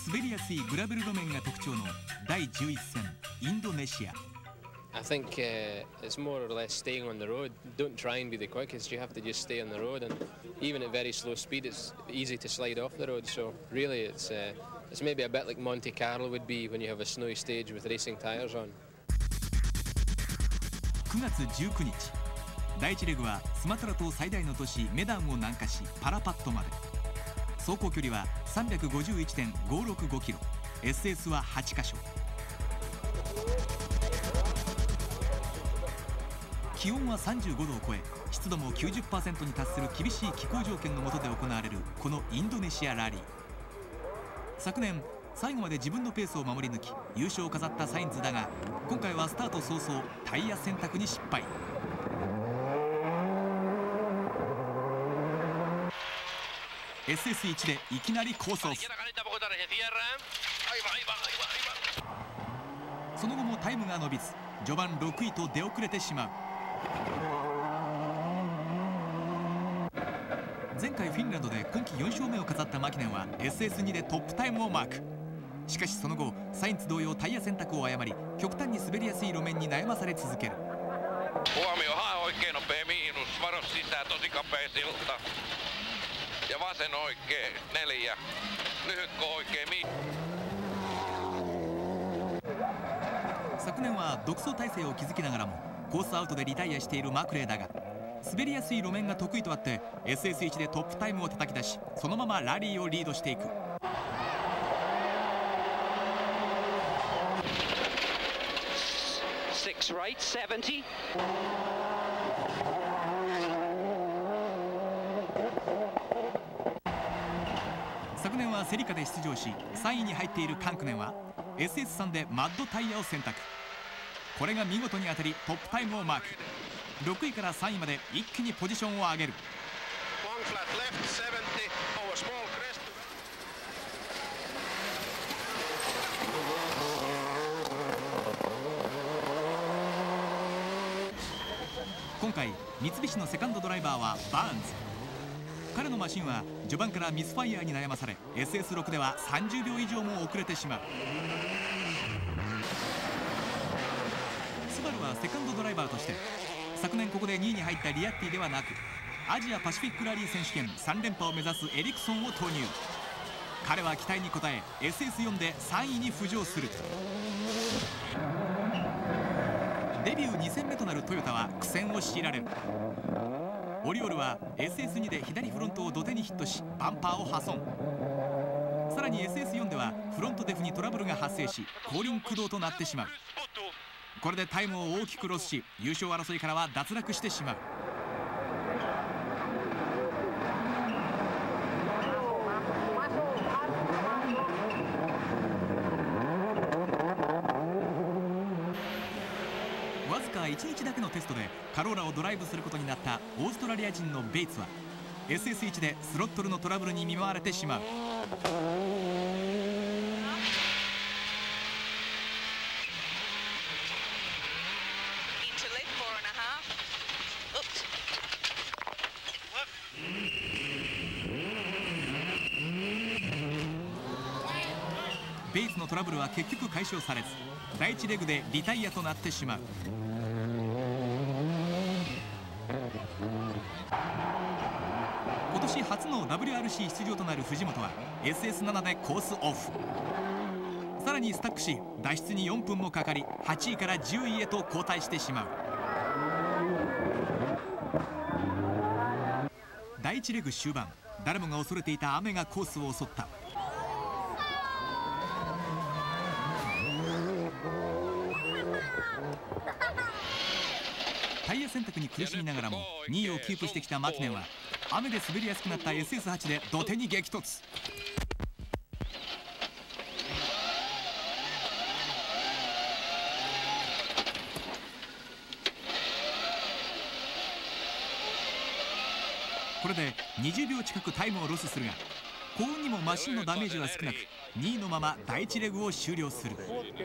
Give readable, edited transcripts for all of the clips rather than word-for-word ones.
滑りやすいグラベル路面が特徴の第11戦インドネシア。 I think it's more or less staying on the road. Don't try and be the quickest. You have to just stay on the road, and even at very slow speed, it's easy to slide off the road. So really, it's maybe a bit like Monte Carlo would be when you have a snowy stage with racing tyres on. 9月19日、第1レグはスマトラ島最大の都市メダンを南下しパラパットまで。走行距離は 351.565 キロ、 SS は8カ所。気温は35度を超え、湿度も 90% に達する厳しい気候条件の下で行われるこのインドネシアラリー。昨年最後まで自分のペースを守り抜き優勝を飾ったサインズだが、今回はスタート早々タイヤ選択に失敗。SS1 でいきなりコースオフ。その後もタイムが伸びず序盤6位と出遅れてしまう。前回フィンランドで今季4勝目を飾ったマキネンは SS2 でトップタイムをマーク。しかしその後サインツ同様タイヤ選択を誤り極端に滑りやすい路面に悩まされ続ける。昨年は独走体制を築きながらもコースアウトでリタイアしているマクレーだが、滑りやすい路面が得意とあって SS1 でトップタイムを叩き出し、そのままラリーをリードしていく。昨年はセリカで出場し3位に入っているカンクネンは SS3 でマッドタイヤを選択。これが見事に当たりトップタイムをマーク。6位から3位まで一気にポジションを上げる。今回三菱のセカンドドライバーはバーンズ。彼のマシンは序盤からミスファイヤーに悩まされ SS6 では30秒以上も遅れてしまう。スバルはセカンドドライバーとして昨年ここで2位に入ったリアッティではなくアジアパシフィックラリー選手権3連覇を目指すエリクソンを投入。彼は期待に応え SS4 で3位に浮上する。デビュー2戦目となるトヨタは苦戦を強いられる。オリオールは SS2 で左フロントを土手にヒットしバンパーを破損。さらに SS4 ではフロントデフにトラブルが発生し後輪駆動となってしまう。これでタイムを大きくロスし優勝争いからは脱落してしまう。わずか1日だけのテストでカローラをドライブすることになったオーストラリア人のベイツは SS1 でスロットルのトラブルに見舞われてしまう。ベイツのトラブルは結局解消されず第1レグでリタイアとなってしまう。今年初の WRC 出場となる藤本は SS7 でコースオフ。さらにスタックし脱出に4分もかかり8位から10位へと後退してしまう。第1レグ終盤誰もが恐れていた雨がコースを襲った。タイヤ選択に苦しみながらも2位をキープしてきたマキネンは雨で滑りやすくなった SS8 で土手に激突。これで20秒近くタイムをロスするが幸運にもマシンのダメージは少なく2位のまま第1レグを終了する。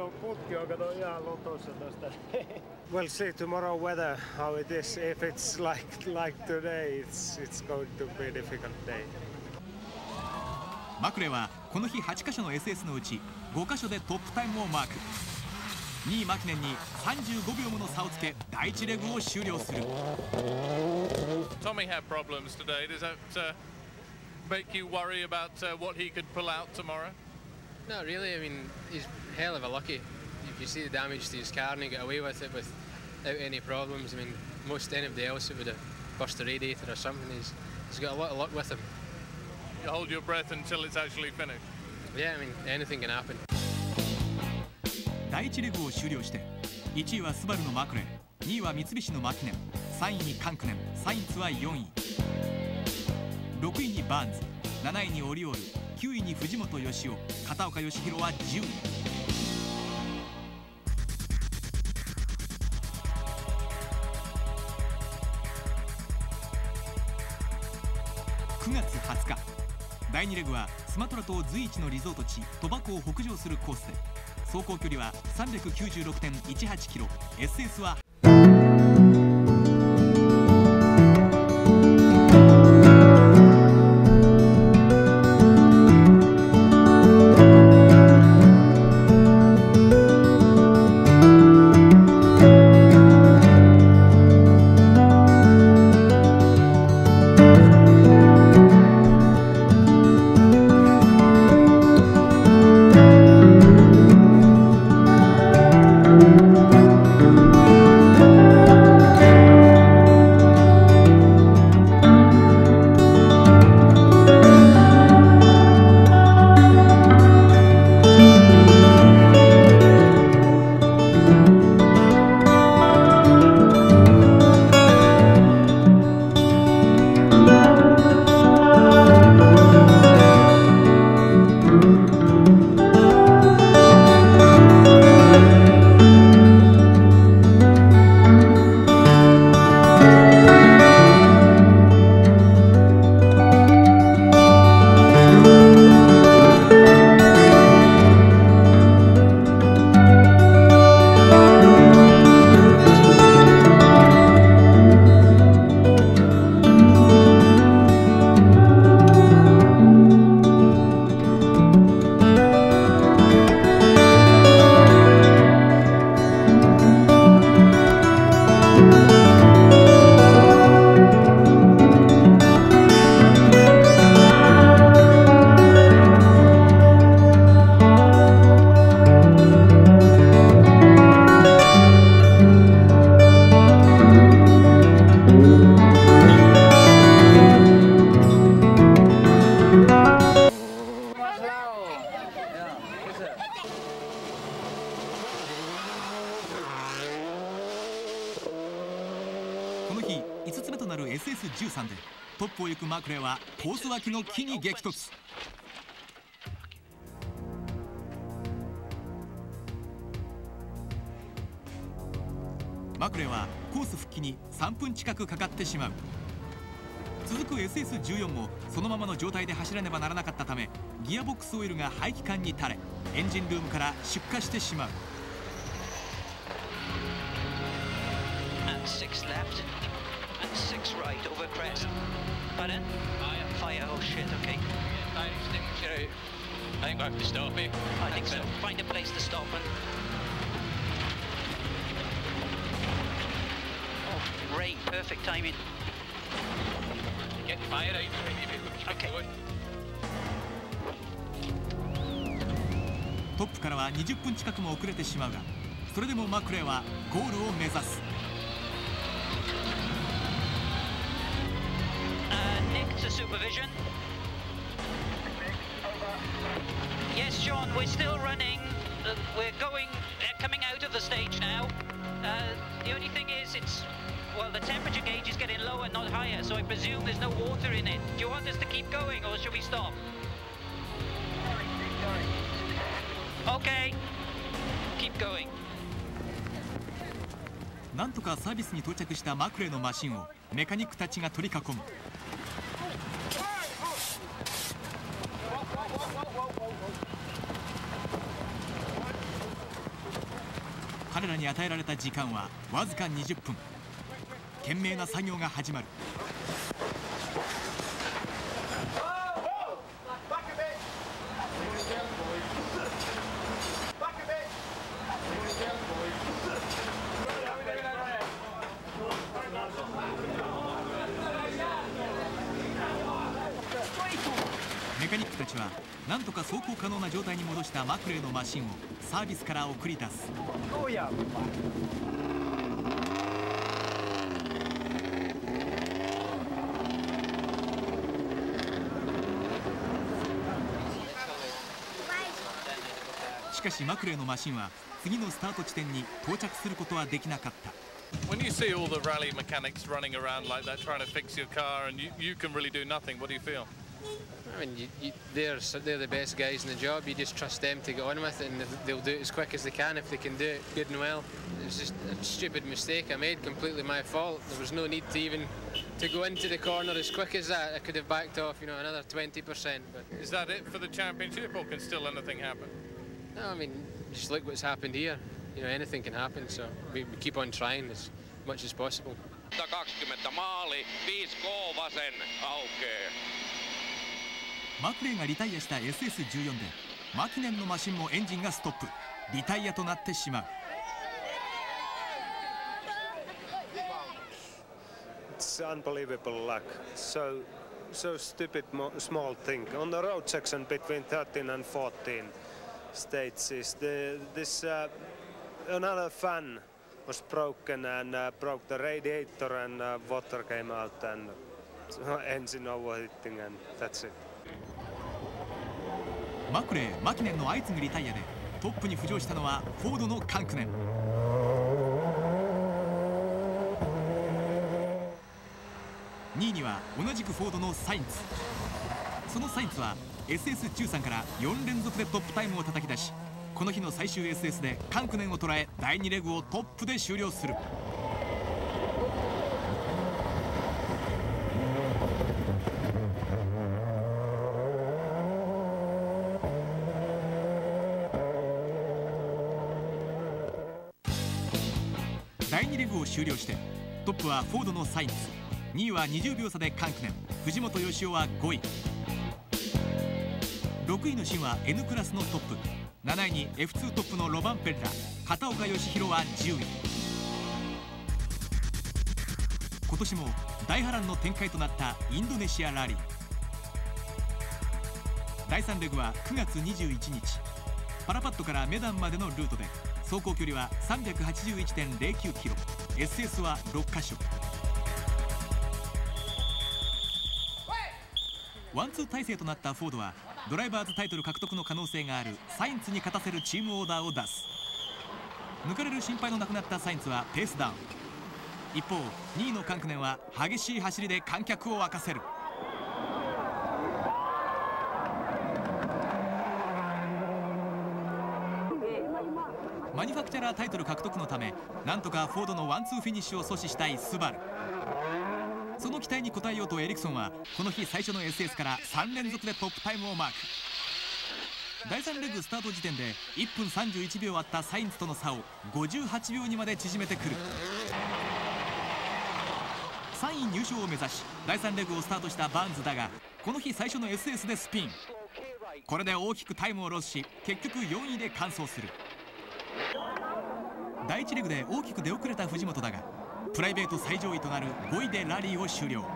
We'll see tomorrow weather how it is. If it's like today, it's going to be a difficult day. マクレーはこの日8カ所の SS のうち5カ所でトップタイムをマーク。2位マキネンに35秒もの差をつけ第1レグを終了する。 Tommy had problems today. Does that make you worry about what he could pull out tomorrow? Not really. I mean, he's hell of a lucky. If you see the damage to his car and he got away with it without any problems, I mean, most anybody else it would have burst a radiator or something. He's got a lot of luck with him. You hold your breath until it's actually finished. Yeah, I mean, anything can happen. 第1レグを終了して1位はスバルのマクレー、2位は三菱のマキネン、3位にカンクネン、サインツは4位、6位にバーンズ、7位にオリオール、9位に藤本義雄、片岡義弘は10位。9月20日、第2レグはスマトラ島随一のリゾート地トバコを北上するコースで走行距離は 396.18 キロ、 SS はこの日5つ目となる SS13 でトップを行くマクレーはコース脇の木に激突。マクレーはコース復帰に3分近くかかってしまう。続く SS14 もそのままの状態で走らねばならなかったためギアボックスオイルが排気管に垂れエンジンルームから出火してしまう。 And 6 left and 6 right over crest. Pardon? Fire. Oh shit. Okay. I think I have to stop it. I think so. Find a place to stop and. Oh, rain. Perfect timing. Get fire out. Okay. トップからは20分近くも遅れてしまうがそれでもマクレーはゴールを目指す。 Nick to supervision. Yes, Sean, we're still running. We're coming out of the stage now. The only thing is, well, the temperature gauge is getting lower, not higher, so I presume there's no water in it. Do you want us to keep going, or should we stop? Okay, keep going. なんとかサービスに到着したマクレーのマシンをメカニックたちが取り囲む。彼らに与えられた時間はわずか20分。懸命な作業が始まる。 メカニックたちはなんとか走行可能な状態に戻したマクレーのマシンをサービスから送り出す。しかしマクレーのマシンは次のスタート地点に到着することはできなかった。 When you see all the rally mechanics running around like that trying to fix your car and you can really do nothing, what do you feel? I mean, they're the best guys in the job. You just trust them to get on with it, and they'll do it as quick as they can if they can do it good and well. It was just a stupid mistake I made, completely my fault. There was no need to even to go into the corner as quick as that. I could have backed off, another 20%. But is that it for the championship, or can still anything happen? No, I mean, just look what's happened here. Anything can happen, so we keep on trying as much as possible. 20 maali, 5K vasen aukeaa. マクレーがリタイアした SS14 でマキネンのマシンもエンジンがストップ、リタイアとなってしまう。 It's unbelievable luck. So stupid small thing on the road section between 13 and 14 stages. This another fan was broken and broke the radiator and water came out and engine overheating and that's it. マクレー、マキネンの相次ぐリタイアでトップに浮上したのはフォードのカンクネン。2位には同じくフォードのサインツ。そのサインツは SS13 から4連続でトップタイムを叩き出し、この日の最終 SS でカンクネンを捉え第2レグをトップで終了する。第2レグを終了してトップはフォードのサインツ、2位は20秒差でカンクネン、藤本義雄は5位、6位のシンは N クラスのトップ、7位に F2 トップのロバン・ペッラ、片岡義弘は10位。今年も大波乱の展開となったインドネシアラリー。第3レグは9月21日、パラパットからメダンまでのルートで走行距離は 381.09 キロ、 SS は6カ所。ワンツー体制となったフォードはドライバーズタイトル獲得の可能性があるサインツに勝たせるチームオーダーを出す。抜かれる心配のなくなったサインツはペースダウン。一方2位のカンクネンは激しい走りで観客を沸かせる。マニファクチャラータイトル獲得のためなんとかフォードのワンツーフィニッシュを阻止したいスバル。その期待に応えようとエリクソンはこの日最初の SS から3連続でトップタイムをマーク。第3レグスタート時点で1分31秒あったサインツとの差を58秒にまで縮めてくる。3位入賞を目指し第3レグをスタートしたバーンズだがこの日最初の SS でスピン。これで大きくタイムをロスし結局4位で完走する。第1レグで大きく出遅れた藤本だがプライベート最上位となる5位でラリーを終了。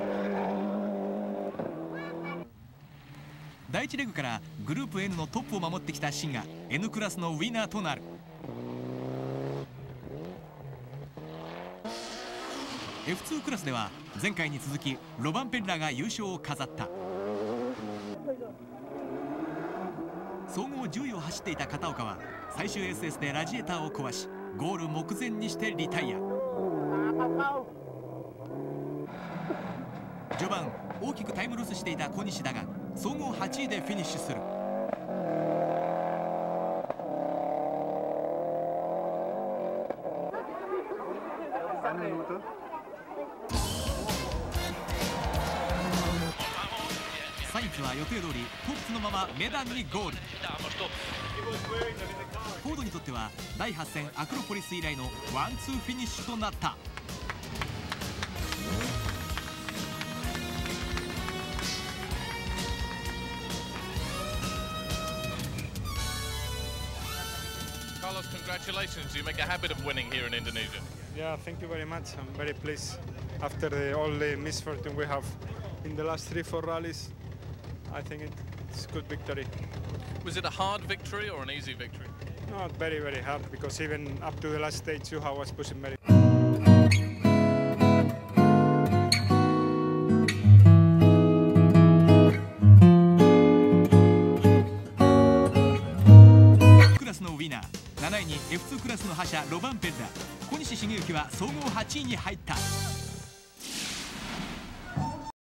第1レグからグループ N のトップを守ってきたシンが N クラスのウィナーとなる。F2 クラスでは前回に続きロバン・ペッラが優勝を飾った。総合10位を走っていた片岡は最終 SS でラジエーターを壊しゴール目前にしてリタイア。序盤大きくタイムロスしていた小西だが総合8位でフィニッシュする。サインツは予定通りトップのままメダンにゴール。フォードにとっては第8戦アクロポリス以来のワンツーフィニッシュとなった。 Carlos, congratulations. You make a habit of winning here in Indonesia. Yeah, thank you very much. I'm very pleased after all the misfortune we have in the last 3-4 rallies. I think it's a good victory. Was it a hard victory or an easy victory? Not very, very hard because even up to the last stage, Juha was pushing very. 7位に F2 クラスの覇者ロバンペッラ、小西茂之は総合8位に入った。